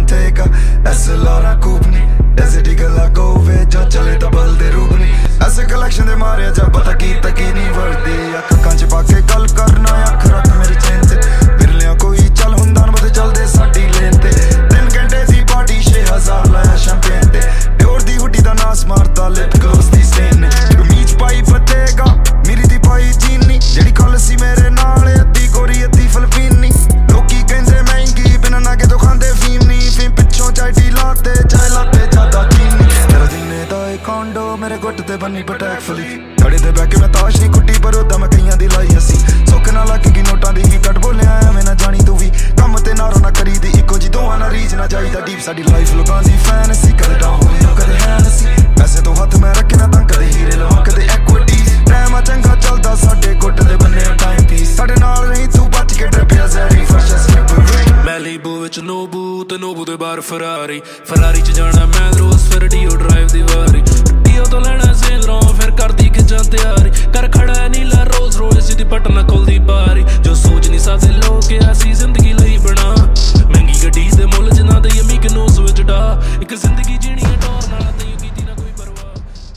manteca. ऐसे लौरा कूपनी डेसिटी गला गोवे जो चले तो बल दे रूबनी ऐसे कलेक्शन दे मारे जब पता की तकी नहीं वर्दी अख कांच पाके गल करना अख रख मेरी चेन ते बिरलियां कोई चल हुंदा न बदे चलदे साडी लेन ते 3 घंटे दी पार्टी 6000 लाया शैंपेन ते प्योर दी हुड्डी दा नास मारदा लिप ग्लोस दी सेन ने कमीज पाई फतेगा मेरी दी पाई चीनी जेड़ी कल सी मेरे नाल अद्धी गोरी अद्धी फिलिपीनी लोकी कहंदे महंगी बिना नागे तो खांदे फीम नी फीम पिछों चाय लाते चाय लाते ज्यादा चीनी तेरा दिने दा कॉन्डो मेरे गुट ते बनी पटैकफुली खड़े ते बैके मैं ताश नहीं कुट्टी पर उदा मैं कईयां दी लाई असी सुख ना लग गई नोटां दी की कट बोलिया मैं ना जानी तू भी कम ते नारो ना करी दी इको जी दोवां ना रीच ना जाईदा डीप साडी लाइफ लोकां दी फैंटेसी कदे डाउन होई कदे हैनसी पैसे तो हथ मैं रखे ना तां कदे हीरे लवां कदे एक्विटीज टाइम चंगा चलदा साडे गुट दे बन्ने टाइम पीस साडे नाल नहीं तू बच के डरपिया ज़हरी फर्श Malibu ਵਿੱਚ ਨੋਬੂ ਤੇ ਨੋਬੂ ਦੇ ਬਾਹਰ ਫਰਾਰੀ च ਜਾਣਾ ਮੈਂ ਰੋਜ਼ ਫਿਰ ਡੀਓ ਡਰਾਈਵ ਦੀ ਵਾਰੀ ਡੀਓ ਤੋਂ ਲੈਣਾ ਸੇਂਦਰੋਂ ਫਿਰ ਕਰਦੀ ਖਿੱਚਾਂ ਤਿਆਰੀ ਕਰ ਖੜਾ ਨੀਲਾ ਰੋਜ਼ ਰੋਜ਼ ਦੀ ਪਟਨਾ ਖੁੱਲਦੀ ਬਾਰੀ ਜੋ ਸੋਚ ਨਹੀਂ ਸਕਦੇ ਲੋਕ ਐਸੀ ਜ਼ਿੰਦਗੀ ਲਈ ਬਣਾ ਮਹਿੰਗੀ ਗੱਡੀ ਦੇ ਮੁੱਲ ਜਿਨ੍ਹਾਂ ਦੇ ਯਮੀ ਕਿ ਨੋ ਸਵਿਚ ਡਾ ਇੱਕ ਜ਼ਿੰਦਗੀ ਜੀਣੀ ਹੈ ਟੌਰ ਨਾਲ ਤੇ ਕੀਤੀ ਨਾ ਕੋਈ ਪਰਵਾਹ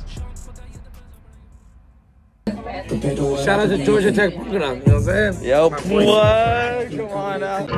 Shout out to Georgia Tech program, you know what I'm saying? Yo, boy, come on out.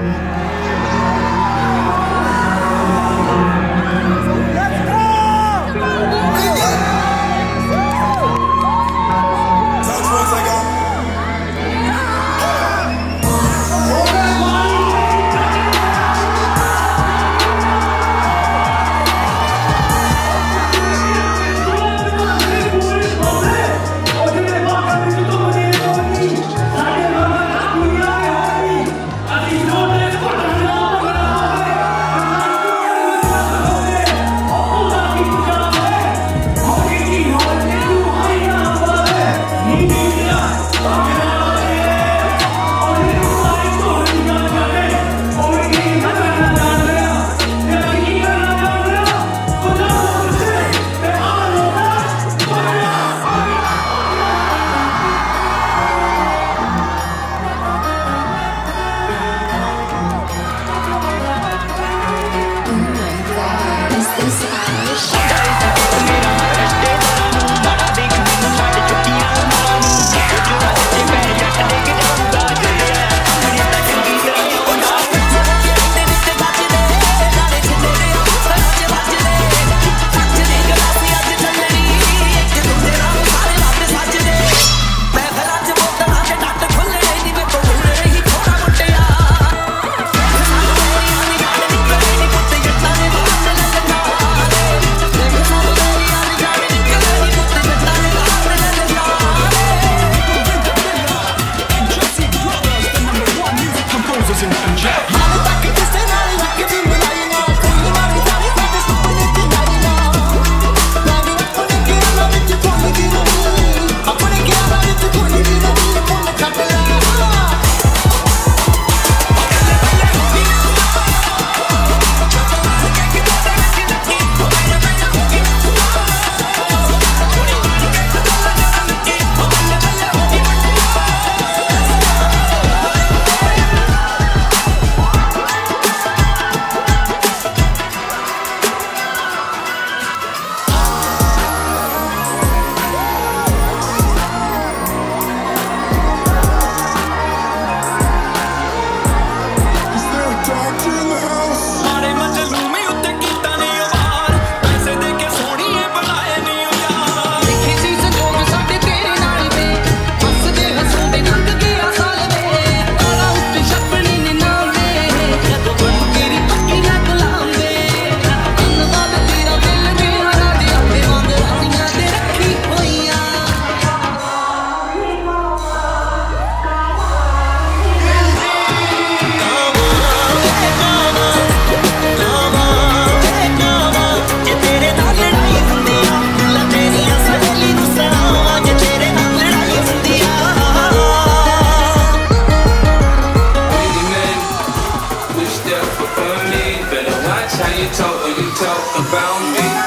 How you talk when you talk about me.